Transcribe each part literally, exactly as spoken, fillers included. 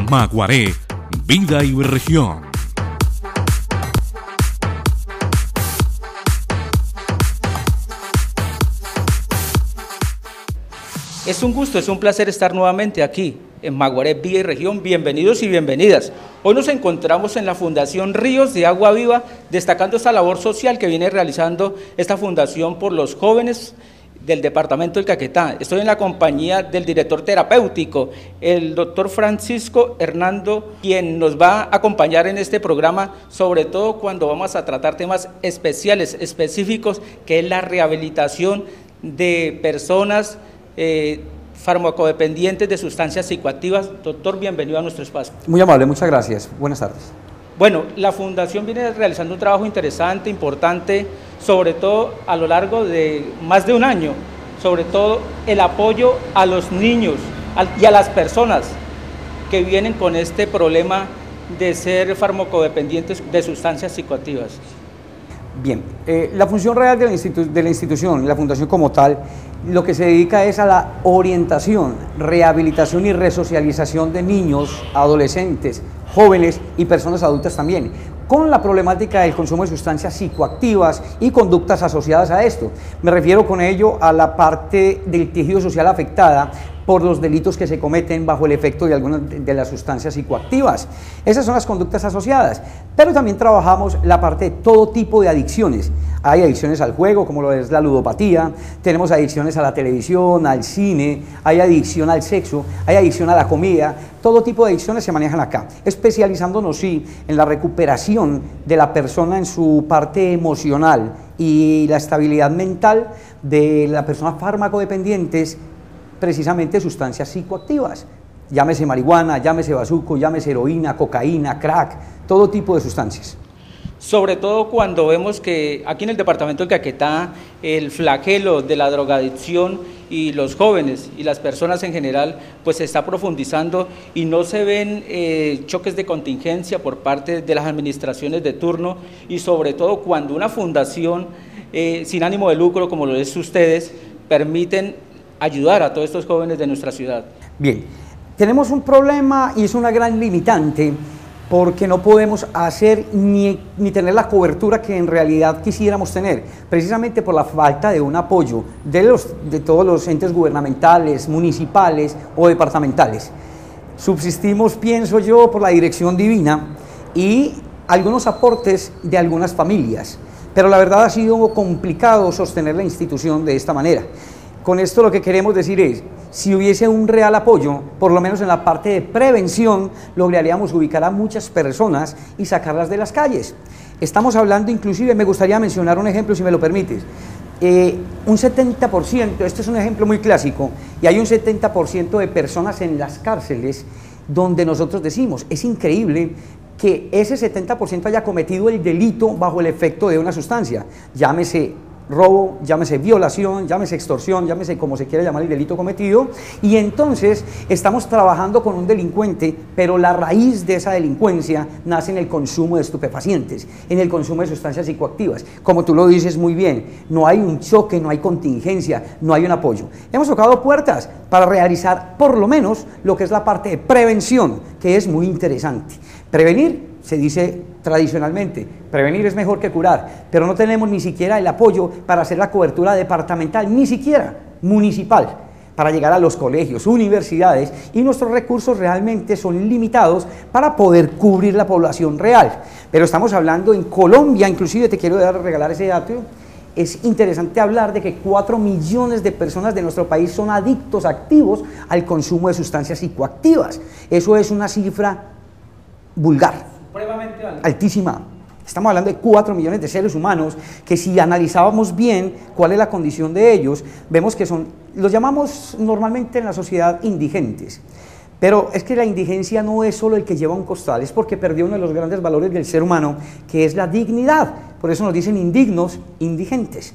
Maguaré, vida y región. Es un gusto, es un placer estar nuevamente aquí en Maguaré, Vida y Región. Bienvenidos y bienvenidas. Hoy nos encontramos en la Fundación Ríos de Agua Viva, destacando esta labor social que viene realizando esta fundación por los jóvenes del departamento del Caquetá. Estoy en la compañía del director terapéutico, el doctor Francisco Hernando, quien nos va a acompañar en este programa, sobre todo cuando vamos a tratar temas especiales, específicos, que es la rehabilitación de personas Eh, farmacodependientes de sustancias psicoactivas. Doctor, bienvenido a nuestro espacio. Muy amable, muchas gracias. Buenas tardes. Bueno, la Fundación viene realizando un trabajo interesante, importante, sobre todo a lo largo de más de un año, sobre todo el apoyo a los niños y a las personas que vienen con este problema de ser farmacodependientes de sustancias psicoactivas. Bien, eh, la función real de la, institu de la institución, la fundación como tal, lo que se dedica es a la orientación, rehabilitación y resocialización de niños, adolescentes, jóvenes y personas adultas también, con la problemática del consumo de sustancias psicoactivas y conductas asociadas a esto. Me refiero con ello a la parte del tejido social afectada por los delitos que se cometen bajo el efecto de algunas de las sustancias psicoactivas. Esas son las conductas asociadas, pero también trabajamos la parte de todo tipo de adicciones. Hay adicciones al juego, como lo es la ludopatía, tenemos adicciones a la televisión, al cine, hay adicción al sexo, hay adicción a la comida, todo tipo de adicciones se manejan acá, especializándonos sí en la recuperación de la persona en su parte emocional y la estabilidad mental de la persona farmacodependientes, precisamente sustancias psicoactivas, llámese marihuana, llámese bazuco, llámese heroína, cocaína, crack, todo tipo de sustancias. Sobre todo cuando vemos que aquí en el departamento del Caquetá el flagelo de la drogadicción y los jóvenes y las personas en general pues se está profundizando y no se ven eh, choques de contingencia por parte de las administraciones de turno, y sobre todo cuando una fundación eh, sin ánimo de lucro como lo es ustedes permiten ayudar a todos estos jóvenes de nuestra ciudad. Bien, tenemos un problema y es una gran limitante porque no podemos hacer ni, ni tener la cobertura que en realidad quisiéramos tener, precisamente por la falta de un apoyo de, los, de todos los entes gubernamentales, municipales o departamentales. Subsistimos, pienso yo, por la dirección divina y algunos aportes de algunas familias, pero la verdad ha sido complicado sostener la institución de esta manera. Con esto lo que queremos decir es, si hubiese un real apoyo, por lo menos en la parte de prevención, lograríamos ubicar a muchas personas y sacarlas de las calles. Estamos hablando inclusive, me gustaría mencionar un ejemplo si me lo permites, eh, un setenta por ciento, este es un ejemplo muy clásico, y hay un setenta por ciento de personas en las cárceles donde nosotros decimos, es increíble que ese setenta por ciento haya cometido el delito bajo el efecto de una sustancia, llámese robo, llámese violación, llámese extorsión, llámese como se quiera llamar el delito cometido, y entonces estamos trabajando con un delincuente, pero la raíz de esa delincuencia nace en el consumo de estupefacientes, en el consumo de sustancias psicoactivas. Como tú lo dices muy bien, no hay un choque, no hay contingencia, no hay un apoyo. Hemos tocado puertas para realizar por lo menos lo que es la parte de prevención, que es muy interesante. Prevenir, se dice tradicionalmente, prevenir es mejor que curar, pero no tenemos ni siquiera el apoyo para hacer la cobertura departamental, ni siquiera municipal, para llegar a los colegios, universidades, y nuestros recursos realmente son limitados para poder cubrir la población real. Pero estamos hablando en Colombia, inclusive te quiero dar, regalar ese dato, es interesante hablar de que cuatro millones de personas de nuestro país son adictos activos al consumo de sustancias psicoactivas. Eso es una cifra vulgar, altísima. Estamos hablando de cuatro millones de seres humanos que, si analizábamos bien cuál es la condición de ellos, vemos que son, los llamamos normalmente en la sociedad indigentes. Pero es que la indigencia no es solo el que lleva un costal, es porque perdió uno de los grandes valores del ser humano, que es la dignidad. Por eso nos dicen indignos, indigentes.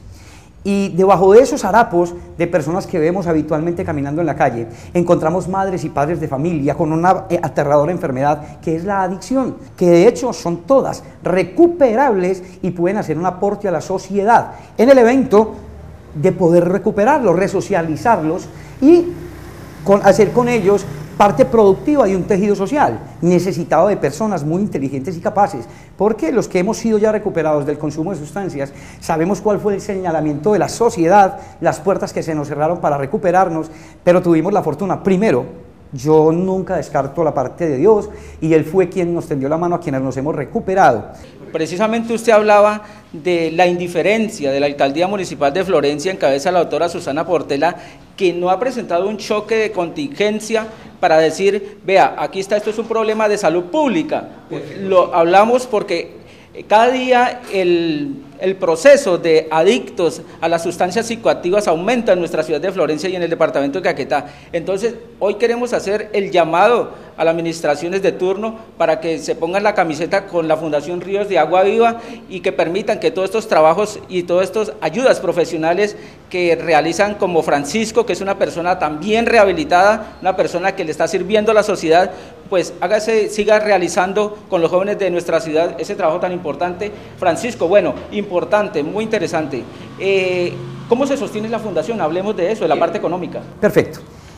Y debajo de esos harapos de personas que vemos habitualmente caminando en la calle, encontramos madres y padres de familia con una aterradora enfermedad que es la adicción, que de hecho son todas recuperables y pueden hacer un aporte a la sociedad en el evento de poder recuperarlos, resocializarlos y con, hacer con ellos parte productiva de un tejido social, necesitado de personas muy inteligentes y capaces, porque los que hemos sido ya recuperados del consumo de sustancias, sabemos cuál fue el señalamiento de la sociedad, las puertas que se nos cerraron para recuperarnos, pero tuvimos la fortuna, primero, yo nunca descarto la parte de Dios, y Él fue quien nos tendió la mano a quienes nos hemos recuperado. Precisamente usted hablaba de la indiferencia de la Alcaldía Municipal de Florencia, en cabeza de la doctora Susana Portela, que no ha presentado un choque de contingencia para decir, vea, aquí está, esto es un problema de salud pública. Lo hablamos porque cada día el, el proceso de adictos a las sustancias psicoactivas aumenta en nuestra ciudad de Florencia y en el departamento de Caquetá. Entonces, hoy queremos hacer el llamado a las administraciones de turno para que se pongan la camiseta con la Fundación Ríos de Agua Viva y que permitan que todos estos trabajos y todas estas ayudas profesionales que realizan, como Francisco, que es una persona también rehabilitada, una persona que le está sirviendo a la sociedad, pues hágase, siga realizando con los jóvenes de nuestra ciudad ese trabajo tan importante. Francisco, bueno, importante, muy interesante. Eh, ¿Cómo se sostiene la fundación? Hablemos de eso, de la parte económica. Perfecto.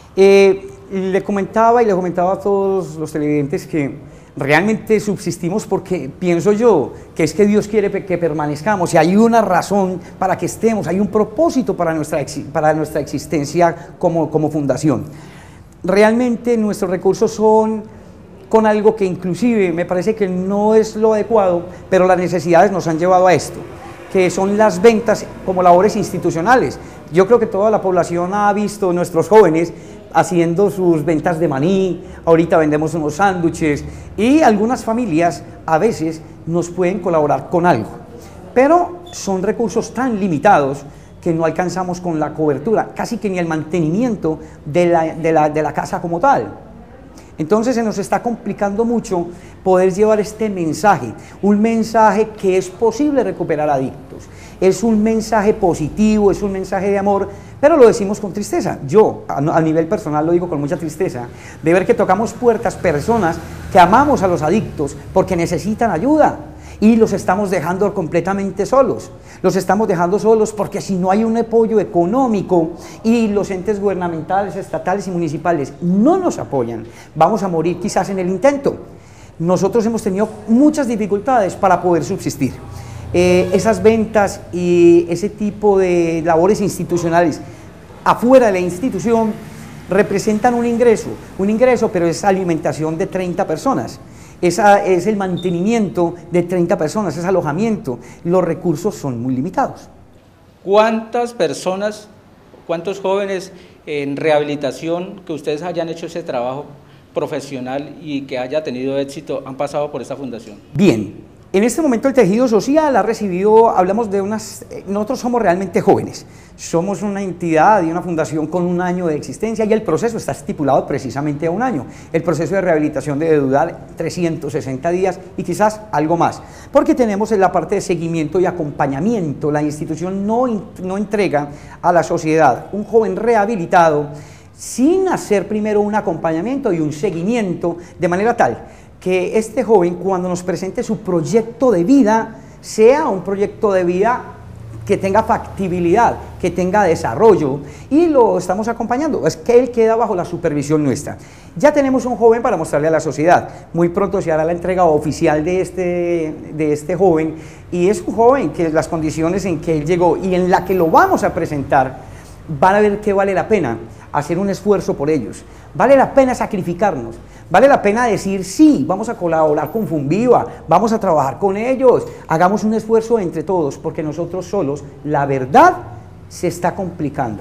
Eh, le comentaba y le comentaba a todos los televidentes que realmente subsistimos porque pienso yo que es que Dios quiere que permanezcamos y hay una razón para que estemos, hay un propósito para nuestra, para nuestra existencia como, como fundación. Realmente nuestros recursos son con algo que inclusive me parece que no es lo adecuado, pero las necesidades nos han llevado a esto, que son las ventas como labores institucionales. Yo creo que toda la población ha visto nuestros jóvenes haciendo sus ventas de maní, ahorita vendemos unos sándwiches y algunas familias a veces nos pueden colaborar con algo, pero son recursos tan limitados que no alcanzamos con la cobertura, casi que ni el mantenimiento de la, de la, de la casa como tal. Entonces se nos está complicando mucho poder llevar este mensaje, un mensaje que es posible recuperar adictos, es un mensaje positivo, es un mensaje de amor, pero lo decimos con tristeza. Yo, a, a nivel personal, lo digo con mucha tristeza, de ver que tocamos puertas, personas que amamos a los adictos porque necesitan ayuda, y los estamos dejando completamente solos, los estamos dejando solos porque si no hay un apoyo económico y los entes gubernamentales, estatales y municipales no nos apoyan, vamos a morir quizás en el intento. Nosotros hemos tenido muchas dificultades para poder subsistir. Eh, esas ventas y ese tipo de labores institucionales afuera de la institución representan un ingreso, un ingreso, pero es alimentación de treinta personas. Esa es el mantenimiento de treinta personas, es alojamiento. Los recursos son muy limitados. ¿Cuántas personas, cuántos jóvenes en rehabilitación que ustedes hayan hecho ese trabajo profesional y que haya tenido éxito han pasado por esta fundación? Bien, en este momento el tejido social ha recibido, hablamos de unas, nosotros somos realmente jóvenes, somos una entidad y una fundación con un año de existencia y el proceso está estipulado precisamente a un año. El proceso de rehabilitación debe durar trescientos sesenta días y quizás algo más, porque tenemos en la parte de seguimiento y acompañamiento. La institución no, no entrega a la sociedad un joven rehabilitado sin hacer primero un acompañamiento y un seguimiento de manera tal que este joven, cuando nos presente su proyecto de vida, sea un proyecto de vida que tenga factibilidad, que tenga desarrollo, y lo estamos acompañando, es que él queda bajo la supervisión nuestra. Ya tenemos un joven para mostrarle a la sociedad, muy pronto se hará la entrega oficial de este, de este joven, y es un joven que las condiciones en que él llegó y en la que lo vamos a presentar, van a ver que vale la pena hacer un esfuerzo por ellos, vale la pena sacrificarnos, vale la pena decir sí, vamos a colaborar con Funviva, vamos a trabajar con ellos, hagamos un esfuerzo entre todos, porque nosotros solos, la verdad, se está complicando.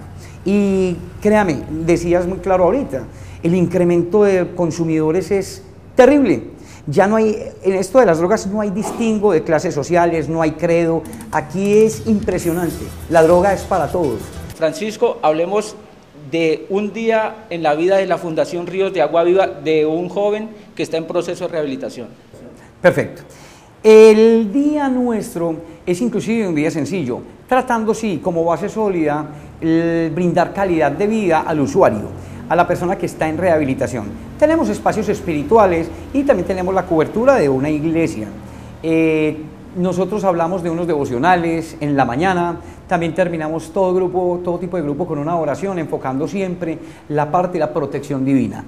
Y créame, decías muy claro ahorita, el incremento de consumidores es terrible. Ya no hay, en esto de las drogas no hay distingo de clases sociales, no hay credo, aquí es impresionante, la droga es para todos. Francisco, hablemos de un día en la vida de la Fundación Ríos de Agua Viva de un joven que está en proceso de rehabilitación. Perfecto. El día nuestro es inclusive un día sencillo, tratando sí como base sólida el brindar calidad de vida al usuario, a la persona que está en rehabilitación. Tenemos espacios espirituales y también tenemos la cobertura de una iglesia. Eh, nosotros hablamos de unos devocionales en la mañana, también terminamos todo grupo, todo tipo de grupo con una oración, enfocando siempre la parte de la protección divina.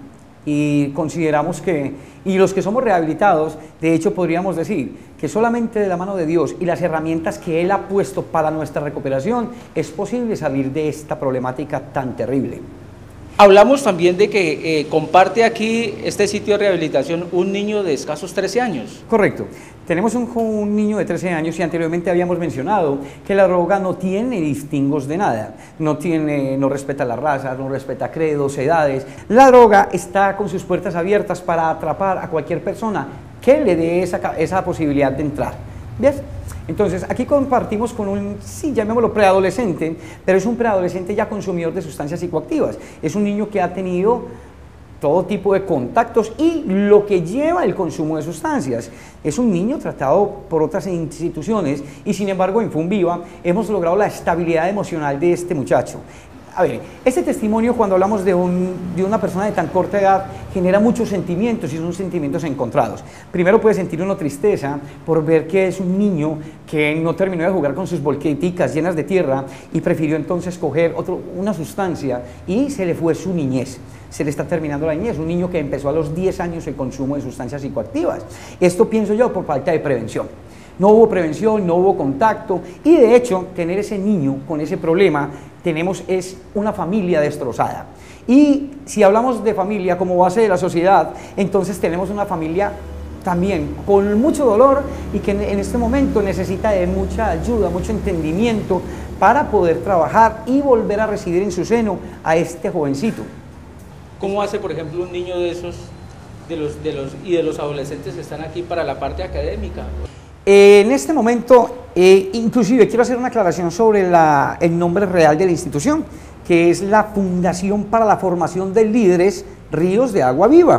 Y consideramos que, y los que somos rehabilitados, de hecho podríamos decir que solamente de la mano de Dios y las herramientas que Él ha puesto para nuestra recuperación es posible salir de esta problemática tan terrible. Hablamos también de que eh, comparte aquí este sitio de rehabilitación un niño de escasos trece años. Correcto. Tenemos un, un niño de trece años y anteriormente habíamos mencionado que la droga no tiene distingos de nada, no, tiene, no respeta las razas, no respeta credos, edades. La droga está con sus puertas abiertas para atrapar a cualquier persona que le dé esa, esa posibilidad de entrar. ¿Ves? Entonces, aquí compartimos con un, sí, llamémoslo preadolescente, pero es un preadolescente ya consumidor de sustancias psicoactivas. Es un niño que ha tenido todo tipo de contactos y lo que lleva el consumo de sustancias. Es un niño tratado por otras instituciones y sin embargo en Funviva hemos logrado la estabilidad emocional de este muchacho. A ver, este testimonio cuando hablamos de, un, de una persona de tan corta edad genera muchos sentimientos y son sentimientos encontrados. Primero puede sentir uno tristeza por ver que es un niño que no terminó de jugar con sus volqueticas llenas de tierra y prefirió entonces coger otro, una sustancia y se le fue su niñez. Se le está terminando la niñez, un niño que empezó a los diez años el consumo de sustancias psicoactivas. Esto pienso yo por falta de prevención. No hubo prevención, no hubo contacto y de hecho tener ese niño con ese problema tenemos es una familia destrozada. Y si hablamos de familia como base de la sociedad, entonces tenemos una familia también con mucho dolor y que en este momento necesita de mucha ayuda, mucho entendimiento para poder trabajar y volver a recibir en su seno a este jovencito. ¿Cómo hace, por ejemplo, un niño de esos de los, de los, y de los adolescentes que están aquí para la parte académica? Eh, en este momento, eh, inclusive quiero hacer una aclaración sobre la, el nombre real de la institución, que es la Fundación para la Formación de Líderes Ríos de Agua Viva.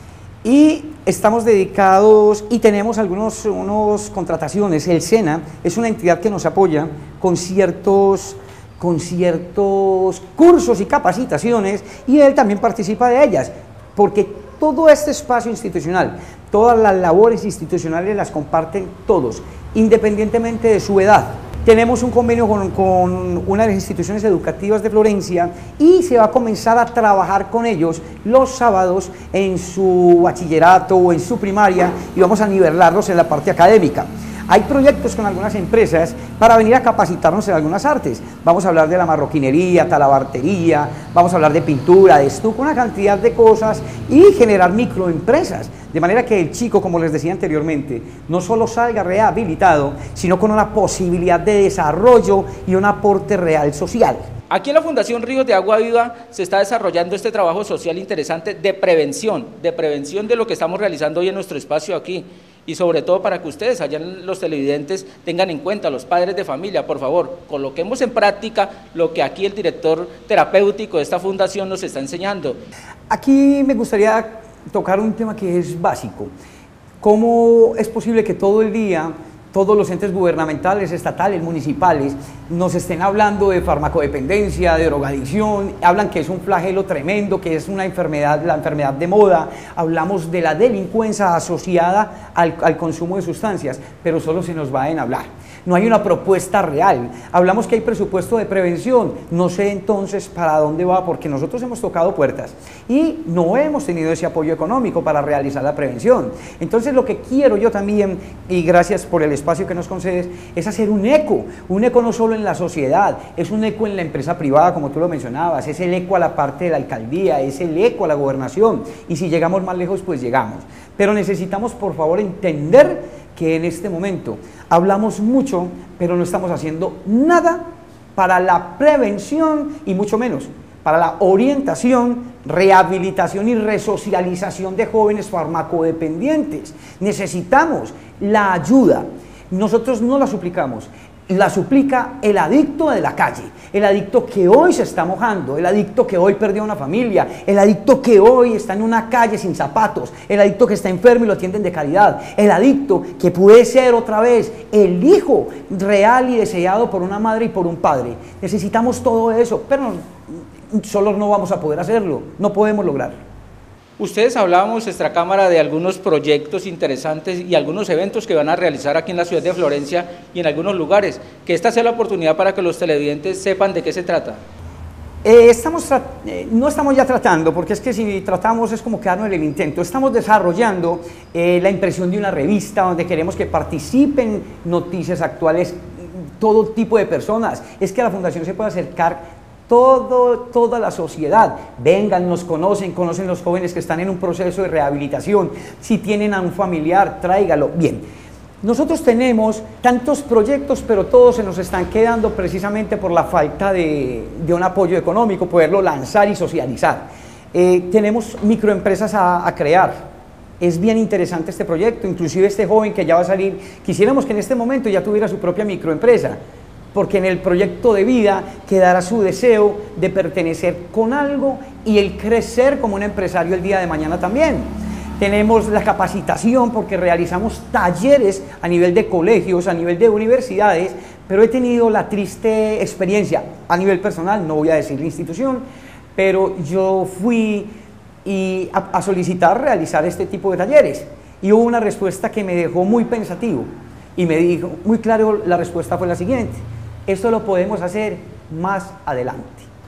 Y estamos dedicados y tenemos algunas unos contrataciones. El SENA es una entidad que nos apoya con ciertos, con ciertos cursos y capacitaciones y él también participa de ellas, porque todo este espacio institucional, todas las labores institucionales las comparten todos, independientemente de su edad. Tenemos un convenio con, con una de las instituciones educativas de Florencia y se va a comenzar a trabajar con ellos los sábados en su bachillerato o en su primaria y vamos a nivelarlos en la parte académica. Hay proyectos con algunas empresas para venir a capacitarnos en algunas artes. Vamos a hablar de la marroquinería, talabartería, vamos a hablar de pintura, de estuco, una cantidad de cosas y generar microempresas. De manera que el chico, como les decía anteriormente, no solo salga rehabilitado, sino con una posibilidad de desarrollo y un aporte real social. Aquí en la Fundación Ríos de Agua Viva se está desarrollando este trabajo social interesante de prevención, de prevención de lo que estamos realizando hoy en nuestro espacio aquí. Y sobre todo para que ustedes, allá los televidentes, tengan en cuenta, los padres de familia, por favor, coloquemos en práctica lo que aquí el director terapéutico de esta fundación nos está enseñando. Aquí me gustaría tocar un tema que es básico. ¿Cómo es posible que todo el día todos los entes gubernamentales, estatales, municipales, nos estén hablando de farmacodependencia, de drogadicción, hablan que es un flagelo tremendo, que es una enfermedad, la enfermedad de moda, hablamos de la delincuencia asociada al, al consumo de sustancias, pero solo se nos va en hablar. No hay una propuesta real. Hablamos que hay presupuesto de prevención, no sé entonces para dónde va, porque nosotros hemos tocado puertas y no hemos tenido ese apoyo económico para realizar la prevención. Entonces lo que quiero yo también, y gracias por el espacio que nos concedes, es hacer un eco, un eco no solo en la sociedad, es un eco en la empresa privada, como tú lo mencionabas, es el eco a la parte de la alcaldía, es el eco a la gobernación, y si llegamos más lejos, pues llegamos. Pero necesitamos, por favor, entender que en este momento hablamos mucho, pero no estamos haciendo nada para la prevención y mucho menos para la orientación, rehabilitación y resocialización de jóvenes farmacodependientes. Necesitamos la ayuda. Nosotros no la suplicamos, la suplica el adicto de la calle, el adicto que hoy se está mojando, el adicto que hoy perdió una familia, el adicto que hoy está en una calle sin zapatos, el adicto que está enfermo y lo atienden de calidad, el adicto que puede ser otra vez el hijo real y deseado por una madre y por un padre. Necesitamos todo eso, pero solo no vamos a poder hacerlo, no podemos lograrlo. Ustedes hablábamos, extra cámara, de algunos proyectos interesantes y algunos eventos que van a realizar aquí en la ciudad de Florencia y en algunos lugares, que esta sea la oportunidad para que los televidentes sepan de qué se trata. Eh, estamos eh, no estamos ya tratando, porque es que si tratamos es como quedarnos en el intento. Estamos desarrollando eh, la impresión de una revista donde queremos que participen noticias actuales, todo tipo de personas. Es que a la Fundación se puede acercar todo, toda la sociedad. Vengan, nos conocen, conocen los jóvenes que están en un proceso de rehabilitación. Si tienen a un familiar, tráigalo. Bien, nosotros tenemos tantos proyectos, pero todos se nos están quedando precisamente por la falta de, de un apoyo económico, poderlo lanzar y socializar. Eh, tenemos microempresas a, a crear. Es bien interesante este proyecto, inclusive este joven que ya va a salir, quisiéramos que en este momento ya tuviera su propia microempresa, porque en el proyecto de vida quedará su deseo de pertenecer con algo y el crecer como un empresario el día de mañana también. Tenemos la capacitación porque realizamos talleres a nivel de colegios, a nivel de universidades, pero he tenido la triste experiencia a nivel personal, no voy a decir la institución, pero yo fui y a, a solicitar realizar este tipo de talleres y hubo una respuesta que me dejó muy pensativo y me dijo, muy claro, la respuesta fue la siguiente: esto lo podemos hacer más adelante.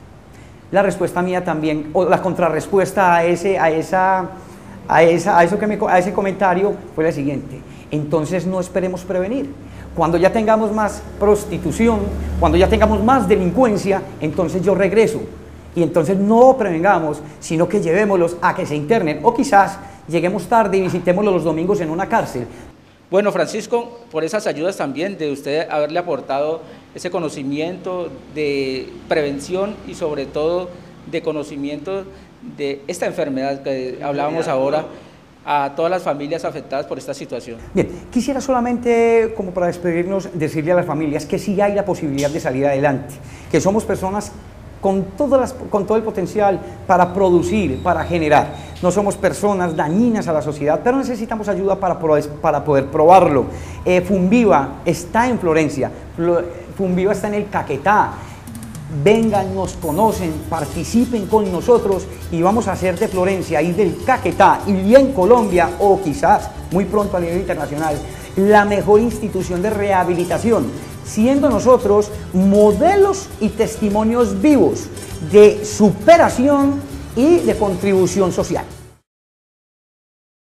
La respuesta mía también, o la contrarrespuesta a ese, a esa, a esa, a eso que me, a ese comentario fue la siguiente: entonces no esperemos prevenir. Cuando ya tengamos más prostitución, cuando ya tengamos más delincuencia, entonces yo regreso. Y entonces no prevengamos, sino que llevémoslos a que se internen, o quizás lleguemos tarde y visitémoslos los domingos en una cárcel. Bueno, Francisco, por esas ayudas también de usted haberle aportado ese conocimiento de prevención y sobre todo de conocimiento de esta enfermedad que hablábamos ahora a todas las familias afectadas por esta situación. Bien, quisiera solamente, como para despedirnos, decirle a las familias que sí hay la posibilidad de salir adelante, que somos personas con, todas las, con todo el potencial para producir, para generar. No somos personas dañinas a la sociedad, pero necesitamos ayuda para, para poder probarlo. Eh, Funviva está en Florencia, Funviva está en el Caquetá. Vengan, nos conocen, participen con nosotros y vamos a hacer de Florencia y del Caquetá y en Colombia, o quizás muy pronto a nivel internacional, la mejor institución de rehabilitación, siendo nosotros modelos y testimonios vivos de superación y de contribución social.